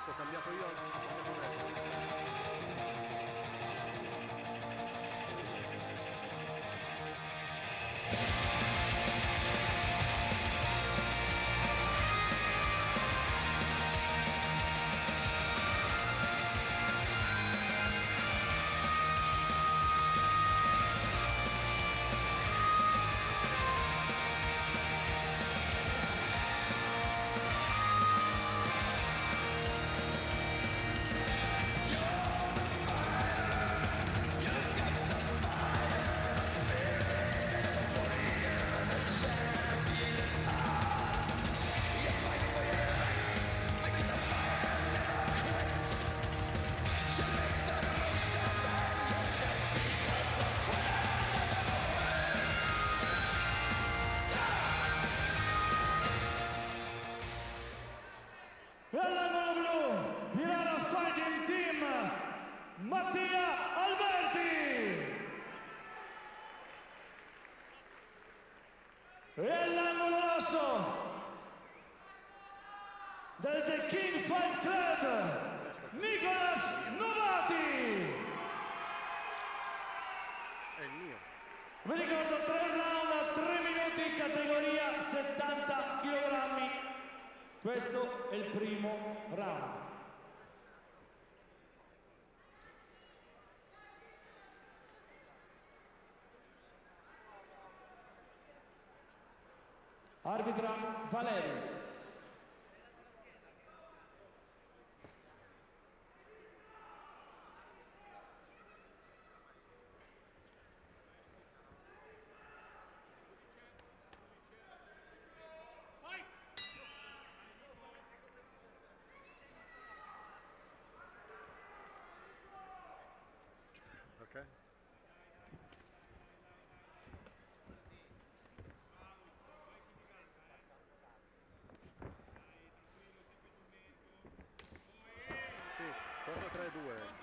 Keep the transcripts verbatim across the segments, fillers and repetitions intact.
adesso ho cambiato io, ho cambiato me. E all'angolo blu, Milano Fighting Team, Mattia Alberti. E all'angolo rosso, del The King Fight Club, Nicolas Novati. È il mio. Vi ricordo tre round, tre minuti, categoria settanta chilogrammi. Questo è il primo round. Arbitra Valeri. Ok. Sì, torna tre due.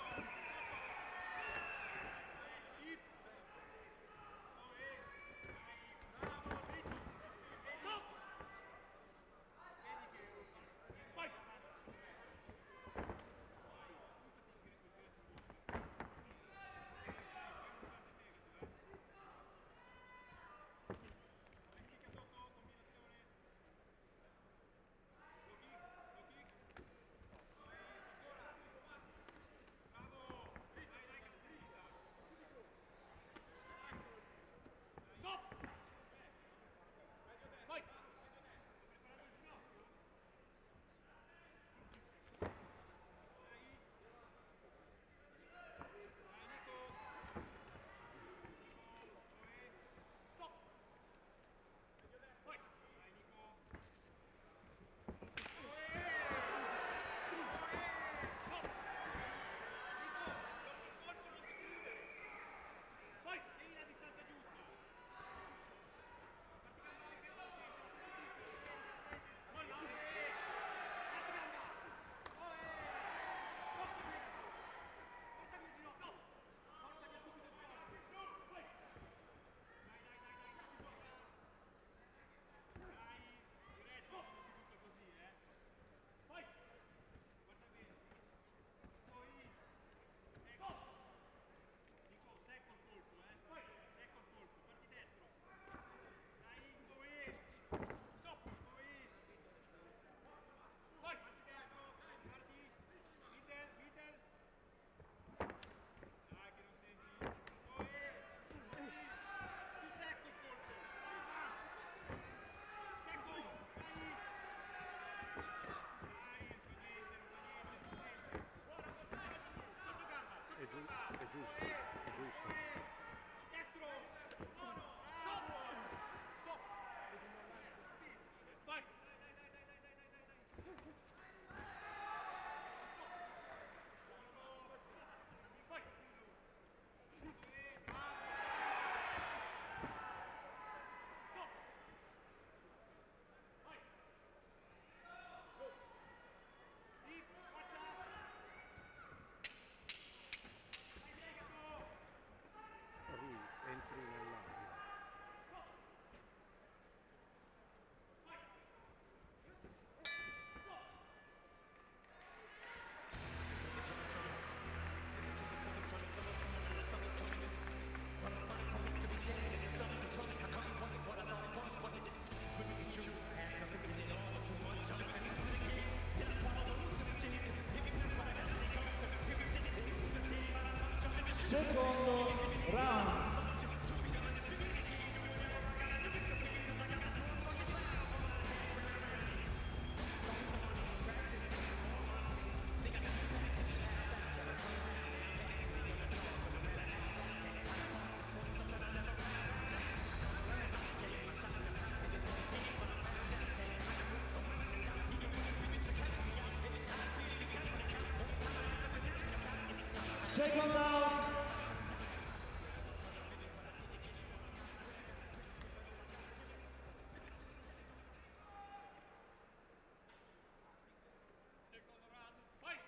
È, giu è giusto, è giusto. Destro! Buono! Stop! Stop! Vai! Dai, dai, dai, dai, dai, dai, dai, dai! Vai! Stop! Vai! Go! Lì, faccia! Vai, Diego! Secondo round. Second out. Second round, fight!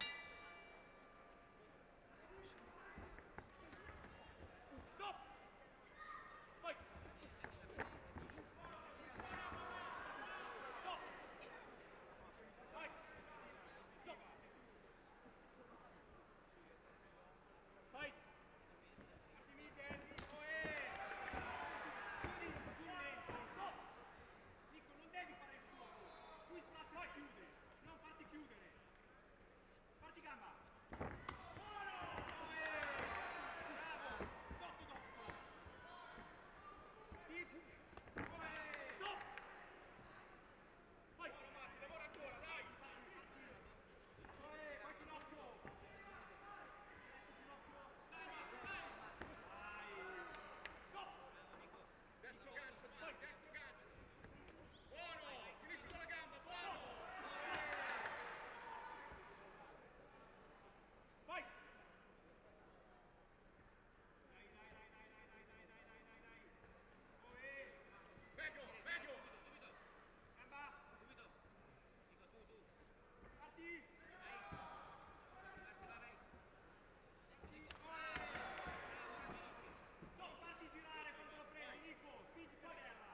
Stop! Fight! Stop! Fight! Stop! Fight! Stop! Nico, non devi fare il fuoco. Lui spazio e chiude. Non farti chiudere. Parti gamba. Buono! Bravo! Sotto dopo. Tip. Stop! Fight! Buono Matti, lavora ancora, dai! Parti, parti. Poi, poi ginocchio. Ginocchio. Dai Matti, dai! Dai! Stop! Destro gancio, Matti, destro gancio. Buono! Finisci con la gamba, buono! Fight! Dai, dai, dai, dai, dai, dai, dai, dai, dai, dai, dai. Poi, meglio, meglio. Gamba. Parti. Non farti girare quando lo prendi, Nico. Spingi per terra.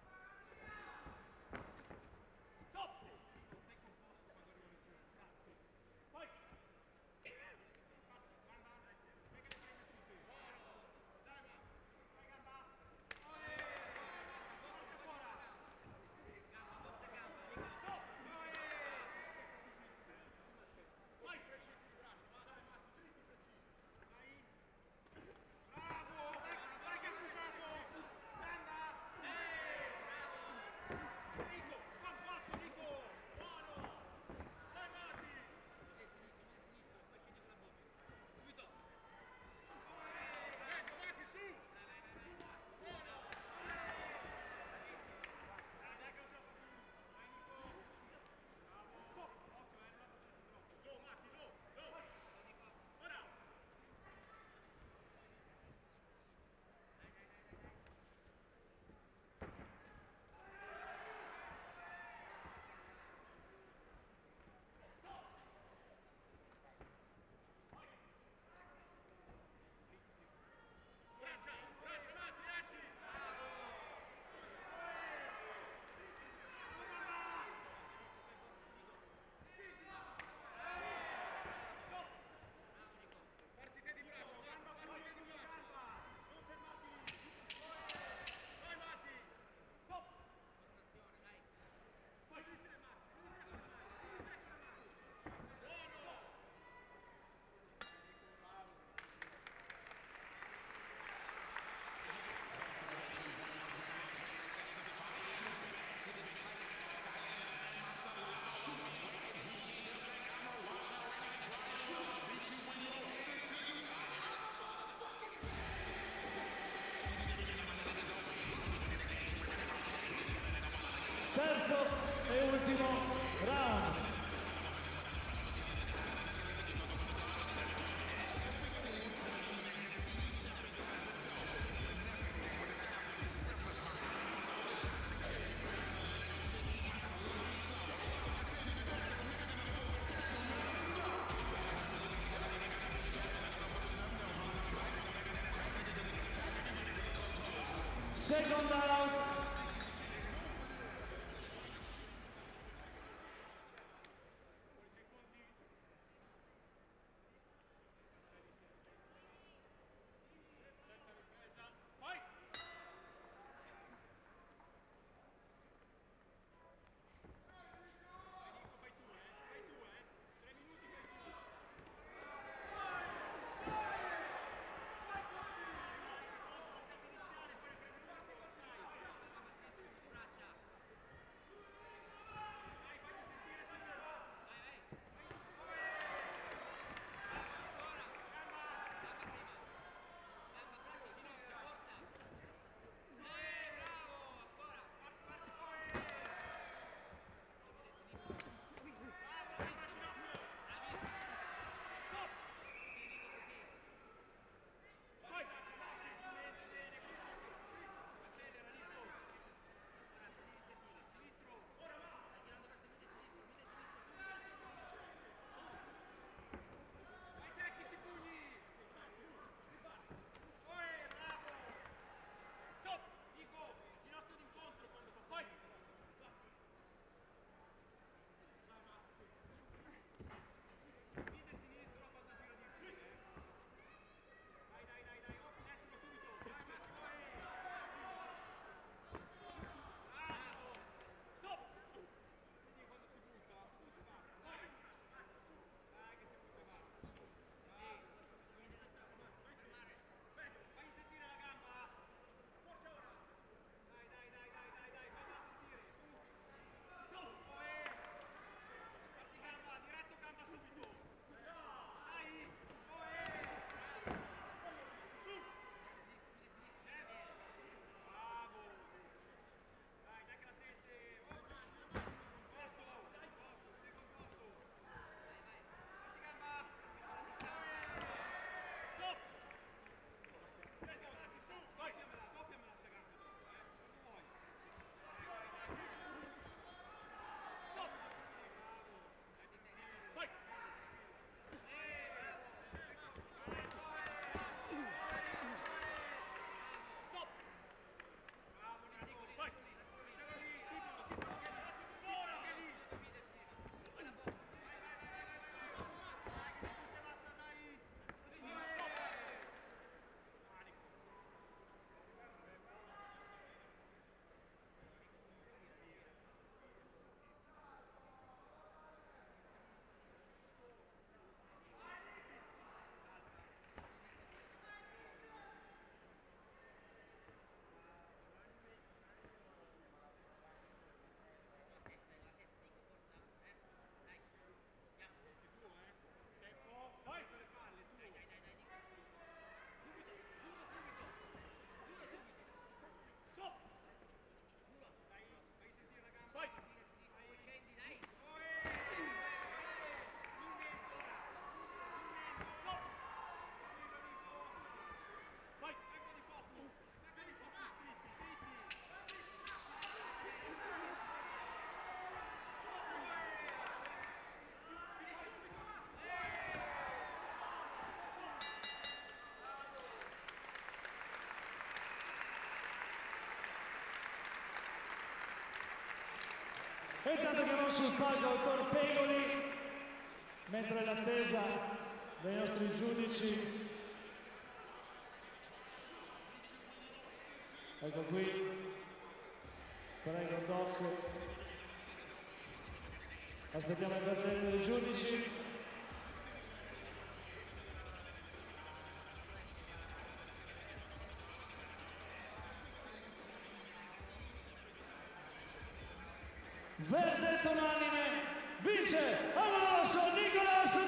Stop! Stai composto quando arrivano giù. Grazie. Fight! Parti, gamba. Dai che le prende tutte. Buono. Dai, ma. Dai, gamba. Poi. Forza ancora. Stop! Poi. Fight! Dai. Bravo. Dai, dai che hai accusato. Gamba. Nico, composto, Nico. Buono. Dai, Matti. Ecco, Matti, su. Buono. Dai, dai che ho troppo più. Dai, Nico. Bravo. Occhio, eh, non abbassarti troppo. Go, Matti, go, go. Ora. Braccia, braccia, Matti, esci. Partite di braccio, gamba, partite di braccio. Non fermarti. Vai, Matti. Stop! Vai, devi tre Matti, devi tre Matti, devi tre ce la mano. Buono. Terzo e ultimo round. Second out. Fight! E intanto chiamiamo sul palco dottor Pegoli, mentre l'attesa dei nostri giudici. Ecco qui, prego Doc. Aspettiamo il verdetto dei giudici. Verdetto unanime, vince Amos Nicolas